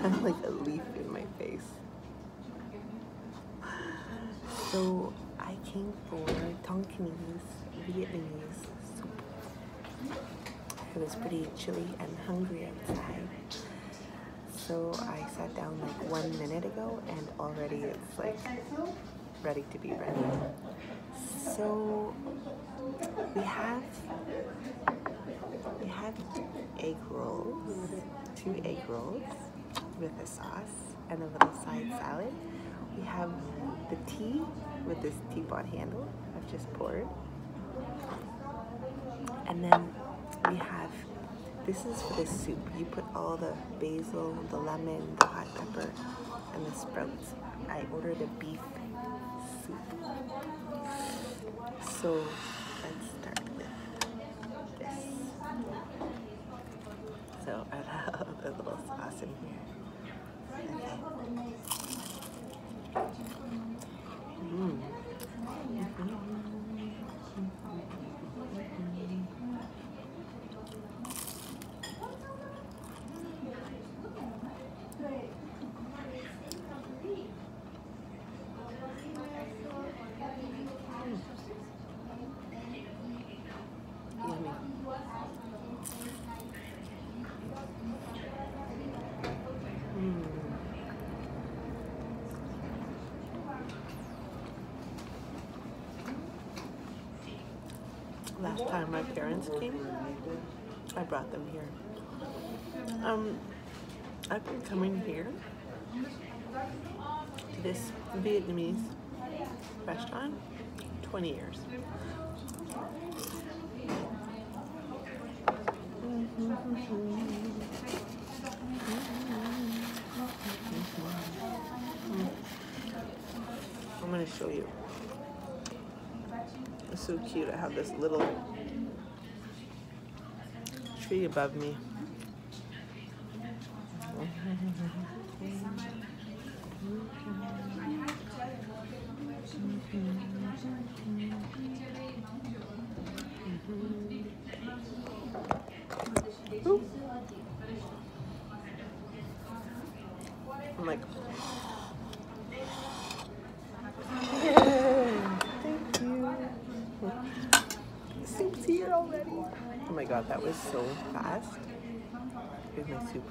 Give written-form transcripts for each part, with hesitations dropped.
like a leaf in my face. So I came for Tonkinoise Vietnamese soup. It was pretty chilly and hungry outside. So I sat down like 1 minute ago and already it's like ready to be ready. So we have egg rolls, 2 egg rolls with a sauce and a little side salad. We have the tea with this teapot handle I've just poured. And then we have, this is for the soup. You put all the basil, the lemon, the hot pepper, and the sprouts. I ordered a beef soup. So let's start with this. So I have a little sauce in here. Last time my parents came, I brought them here. I've been coming here to this Vietnamese restaurant 20 years. I'm going to show you. It's so cute. I have this little tree above me. Ooh. I'm like, thank you. The soup's here already. Oh my god, that was so fast. Here's my soup.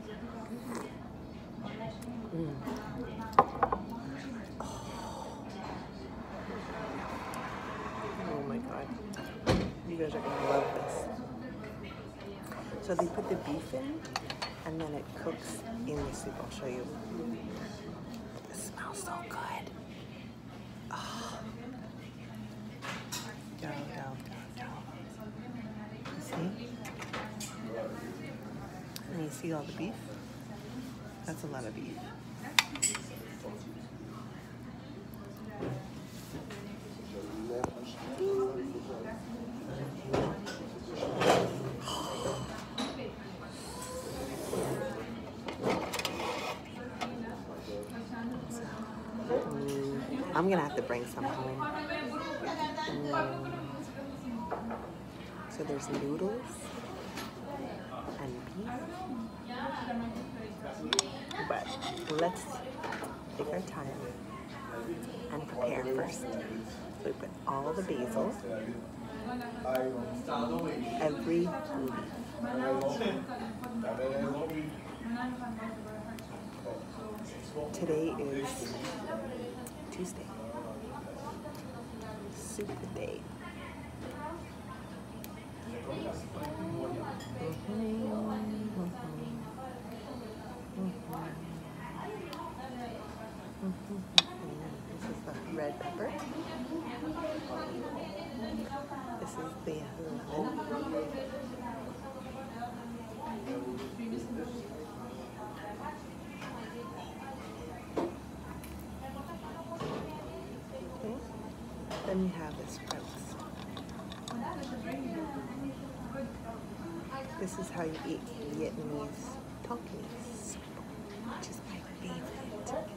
Oh my god. You guys are gonna love this. So they put the beef in and then it cooks in the soup. I'll show you. It smells so good. Oh. Go. You see? And you see all the beef? That's a lot of beef. I'm gonna have to bring some home. So there's noodles and beef. But let's take our time and prepare first. So we put all the basil, every leaf. Today is Tuesday. Soup day. This is the red pepper. This is the lemon. Okay. Then we have the sprouts. This is how you eat Vietnamese Tonkinoise soup, which is my favorite.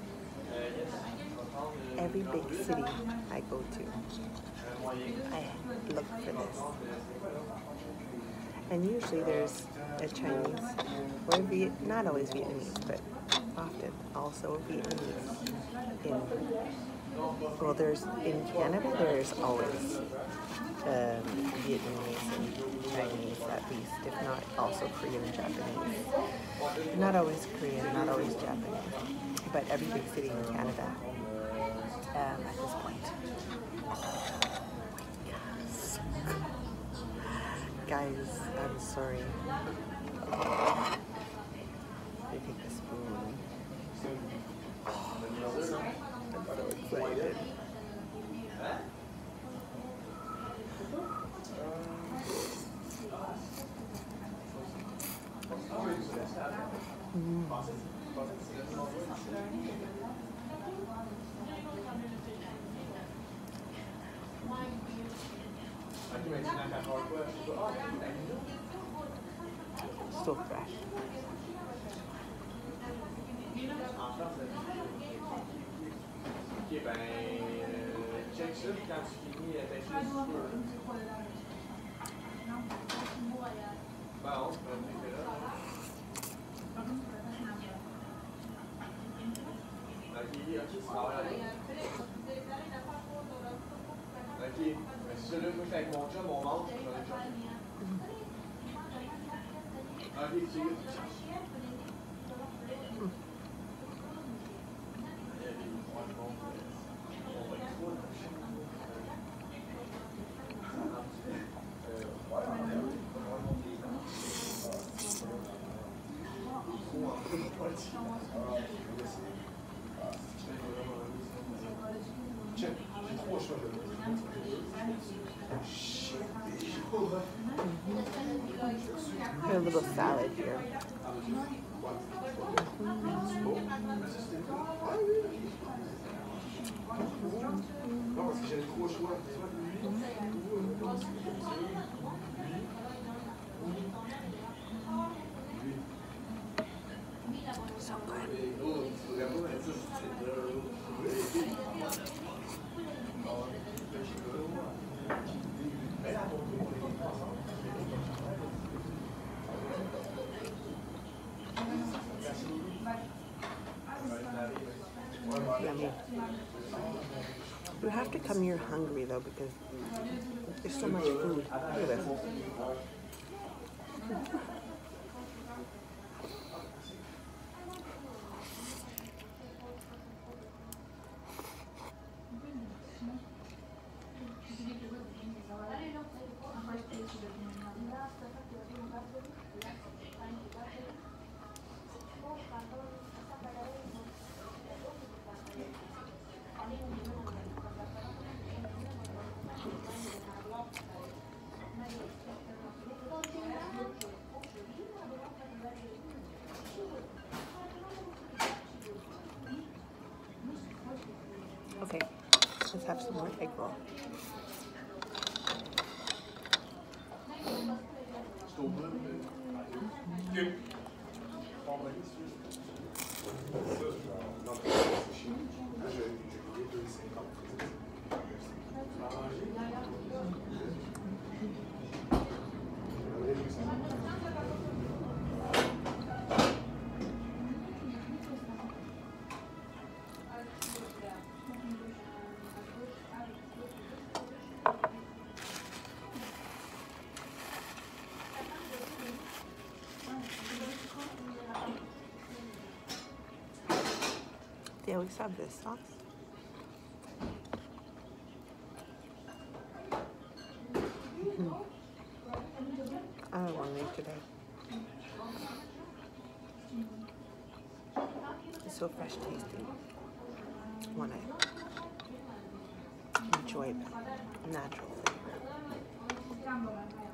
Every big city I go to, I look for this. And usually there's a Chinese, or not always Vietnamese, but often also Vietnamese. Well, in Canada, there's always Vietnamese and Chinese, at least, if not also Korean and Japanese. Not always Korean, not always Japanese, but every big city in Canada at this point. Yes. Guys, I'm sorry. I take the spoon. I'm so excited. So fresh. A little salad here. So good. Yummy. You have to come here hungry though, because there's so much food. Look at this. Okay, let's have some more egg roll. They always have this sauce. I don't want to make today. It's so fresh tasting. I want to enjoy the natural flavor.